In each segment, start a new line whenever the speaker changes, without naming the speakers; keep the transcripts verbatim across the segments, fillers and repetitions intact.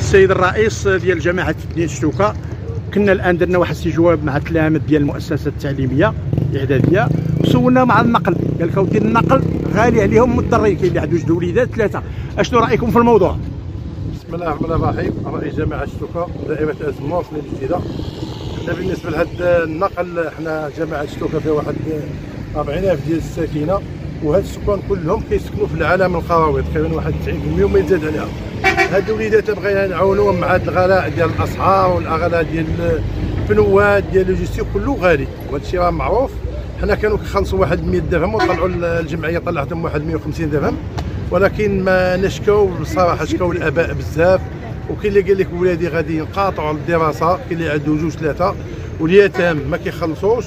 السيد الرئيس ديال جماعه بنية شتوكا، كنا الان درنا واحد استجواب مع التلاميذ ديال المؤسسه التعليميه الاعداديه وسولناهم على النقل. قال لك اودي النقل غالي عليهم مضطرين، كاين اللي عنده جوج وليدات ثلاثه. اشنو رايكم في الموضوع؟
بسم الله الرحمن الرحيم. رئيس جماعه شتوكا دائره ازمه في الجديده. حنا بالنسبه لهذا النقل، حنا جماعه شتوكا فيها واحد أربعين ألف ديال الساكنه، وهاد السكان كلهم كيسكنوا في العالم القروي، تقريبا واحد تسعين بالمئة وما يزاد عليها. هاد الوليدات بغينا نعاونوهم مع هاد الغلاء ديال الاسعار والاغلاء ديال البنوات ديال اللوجيستيك كله غالي، وهذا الشيء راه معروف. حنا كانوا كيخلصوا واحد مئة درهم وطلعوا الجمعيه طلعتهم واحد مئة وخمسين درهم، ولكن ما نشكاو بصراحه، شكاو الاباء بزاف. وكاين اللي قال لك ولادي غادي ينقاطعوا الدراسه، كاين اللي عنده جوج ثلاثه، واليتام ما كيخلصوش،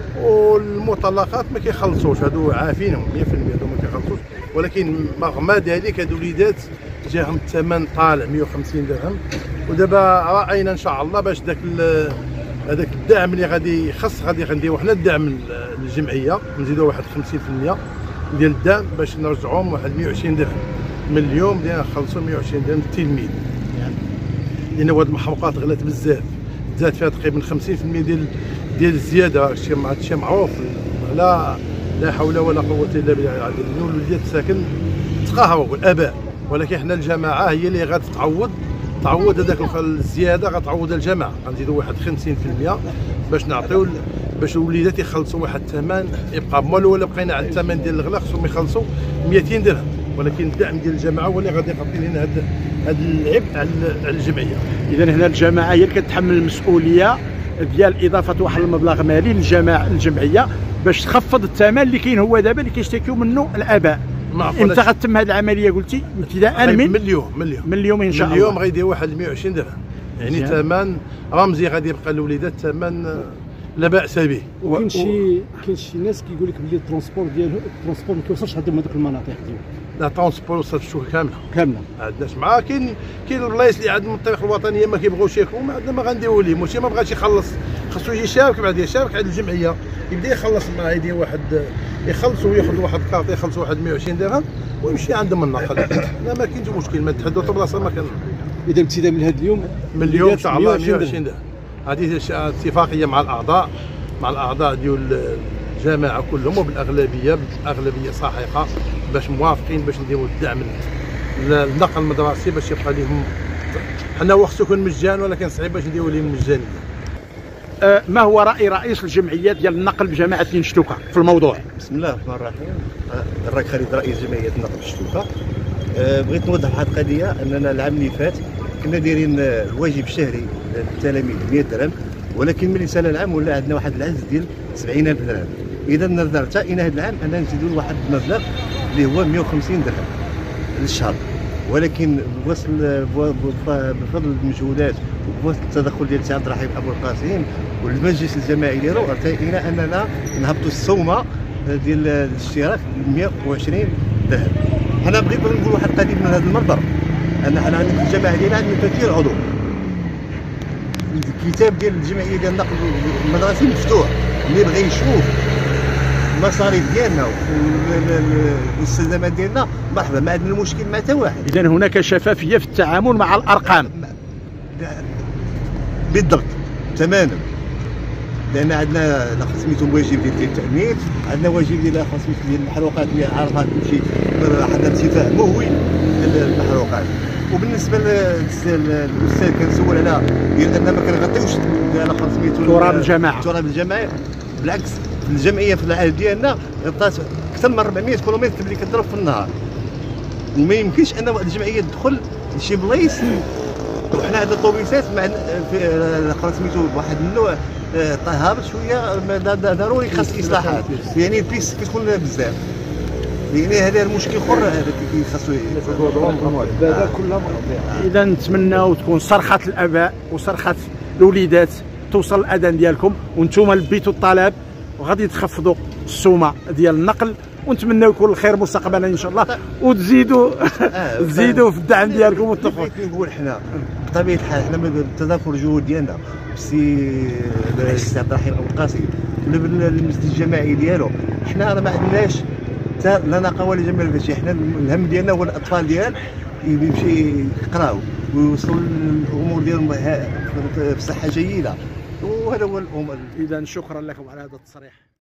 والمطلقات ما كيخلصوش. هادو عافينهم مئة في المئة، هادو ما كيخلصوش. ولكن رغم ذلك هادو وليدات جاهم الثمن طالع مئة وخمسين درهم. ودابا راينا ان شاء الله باش داك هذاك الدعم اللي غادي يخص غادي نديرو حنا الدعم للجمعيه، نزيدو واحد خمسين في المئة ديال الدعم باش نرجعوهم واحد مئة وعشرين درهم من اليوم، بدينا نخلصوا مئة وعشرين درهم للتلميذ. يعني لان هاد المحروقات غلات بزاف، زاد فيها تقريبا خمسين في المئة ديال ديال الزياده. هادشي هادشي معروف، لا لا حول ولا قوه الا بالله العلي. الوليدات ساكن تقهروا الاباء، ولكن حنا الجماعه هي اللي غتتعوض تعوض هذاك الزياده، غتعوض الجماعه. غنزيدوا واحد خمسين في المئة باش نعطيو باش الوليدات يخلصوا واحد الثمن يبقى مال، ولا بقينا على الثمن ديال الغلاء خصهم يخلصوا مئتين درهم. ولكن الدعم ديال الجماعه هو اللي غادي يغطي لنا هذا هذا العبء على الجمعيه.
اذا هنا الجماعه هي اللي كتحمل المسؤوليه ديال اضافه واحد المبلغ مالي للجماعه الجمعيه باش تخفض الثمن اللي كاين هو دابا اللي كيشتكيو منه الاباء. امتى غتتم هذه العمليه قلتي؟ ابتداء من
من اليوم من اليوم
من اليوم ان شاء الله.
من اليوم غيدير واحد مئة وعشرين درهم، يعني ثمن رمزي غادي يبقى للوليدات، ثمن لا باس به.
وكاين شي كاين شي ناس كيقول لك بلي الترونسبور ديالو الترونسبور ما كيوصلش عندهم هذوك المناطق ديالو.
لا، ترونسبور وصلت الشوكه كامله
كامله
ما عندناش معاه. كاين كاين البلايص اللي عندهم الطريق الوطنيه ما كيبغوش ياكلوا، ما عندنا ما غنديروا ليه. ماشي ما بغاش يخلص، خاصو يجي يشارك، بعد يشارك عند الجمعيه يبدا يخلص معاه، يدير واحد يخلصوا وياخذ واحد الكارت يخلصوا واحد مئة وعشرين درهم ويمشي عندهم النقل. لا ما كاينش مشكل، ما تحدوا بلاصه ما كان.
اذا ابتداء من هذا اليوم
من اليوم ان شاء الله مئة وعشرين درهم. هذه اتفاقيه مع الاعضاء مع الاعضاء ديال الجماعه كلهم، وبالاغلبيه بالاغلبيه صحيحه باش موافقين باش نديروا الدعم للنقل المدرسي باش يبقى لهم. حنا واخا يكون مجان، ولكن صعيب باش نديروا لهم مجانيه.
أه ما هو راي رئيس الجمعيه ديال النقل بجماعه بنية شتوكا في الموضوع؟
بسم الله الرحمن الرحيم. الراك خالد رئيس جمعيه النقل شتوكا. أه بغيت نوضح واحد القضيه، اننا العام اللي فات كنا دايرين الواجب الشهري للتلاميذ مئة درهم، ولكن ملي سال العام ولا عندنا واحد العجز ديال سبعين ألف درهم. اذا نظرت ارتئينا هذا العام اننا نزيدوا لواحد المبلغ اللي هو مئة وخمسين درهم للشهر، ولكن بوصل بفضل المجهودات وبوصل التدخل ديال سي عبد الرحيم ابو القاسم والمجلس الجماعي ديالو، ارتئينا اننا نهبطوا السومه ديال الاشتراك ل مئة وعشرين درهم. حنا بغيت نقول واحد القضيه من هذا المنبر، ان حنا عندنا الجماعه ديالنا عندنا ثلاثين عضو. الكتاب ديال الجمعيه ديال النقل المدرسي مفتوح، اللي بغى يشوف المصاريف ديالنا والاستلزامات ديالنا مرحبا، ما عندنا مشكل مع حتى واحد.
اذا هناك شفافيه في التعامل مع الارقام.
بالضبط تماما، لان عندنا سميتو واجب ديال التامين، عندنا واجب ديال سميتو ديال المحروقات اللي عارفها تمشي حتى ارتفاع مهول ديال المحروقات. وبالنسبه للاستاذ كنسول على ديال ان ما كنغطيوش على سميتو
تراب الجماعه
تراب الجماعه، بالعكس الجمعيه في العهد ديالنا غطات اكثر من أربعمئة كيلومتر اللي كتضرب في النهار، وما يمكنش ان الجمعيه تدخل لشي بلايص. وحنا عندنا طوبيسات مع في سميتو بواحد النوع طهابط شويه ضروري خاص اصلاحات، يعني البيس كتكون بزاف، يعني هذا المشكل اخر هذا خاصو
هذا كلها مغطيه.
اذا نتمناو تكون صرخه الاباء وصرخه الوليدات توصل الاذان ديالكم، وانتم لبيتوا الطلب وغادي تخفضوا السومه ديال النقل، ونتمناو يكون الخير مستقبلا ان شاء الله، وتزيدوا تزيدوا في الدعم ديالكم والتفضل.
بغيت نقول حنا بطبيعه الحال حنا من تضافر الجهود ديالنا بالسي السي عبد الرحيم ابو القاسم المجلس الجماعي ديالو، حنا راه ما عندناش لا ناقه ولا جمال فشي. حنا الهم ديالنا هو الاطفال ديال يمشي يقراو ويوصلوا الامور ديالهم بصحه جيده، وهذا هو الامر.
اذا شكرا لكم على هذا التصريح.